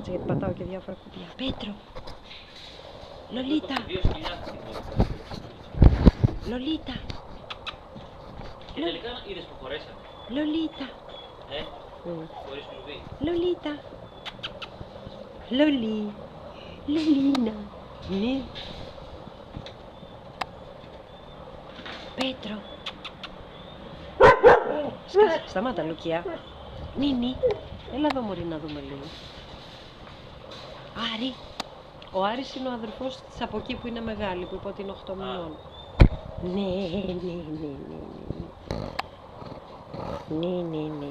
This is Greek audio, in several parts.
κάτσε γιατί πατάω και διάφορα κουμπιά. Πέτρο! Λολίτα! Λολίτα! Και τελικά είδες που χωρέσαμε. Λολίτα! Χωρίς κλουβί. Λολίτα! Λολί! Λολίνα! Ναι! Πέτρο! Σταμάτα, Λουκία. Νίνι, έλα εδώ μωρή να δούμε λίγο. Άρη. Ο Άρης είναι ο αδερφός της από εκεί που είναι μεγάλη, που είπε ότι είναι 8 μηνών. Ναι.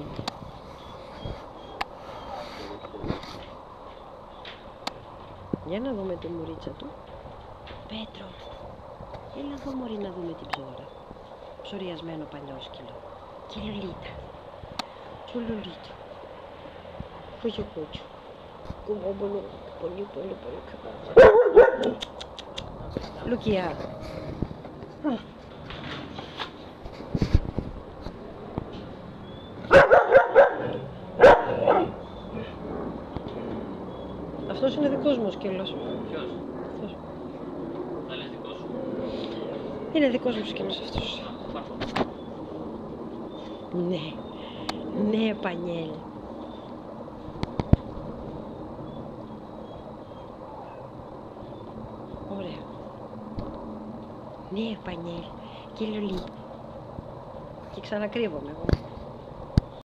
Για να δούμε τη μουρίτσα του. Πέτρο, έλα εδώ μωρή να δούμε την ψώρα. Ψωριασμένο παλιόσκυλο. Και Λολίτα. Και Λολίτα. Κότσο. Πολύ καλά. Λουκιά. Αυτός είναι δικός μου ο σκύλος. Ποιος? Αυτός. Θα λες δικό σου. Είναι δικός μου σκύλος αυτός. Ναι, Πανιέλ. Ωραία. Ναι, Πανιέλ. Και Λολί. Και ξανακρύβομαι εγώ.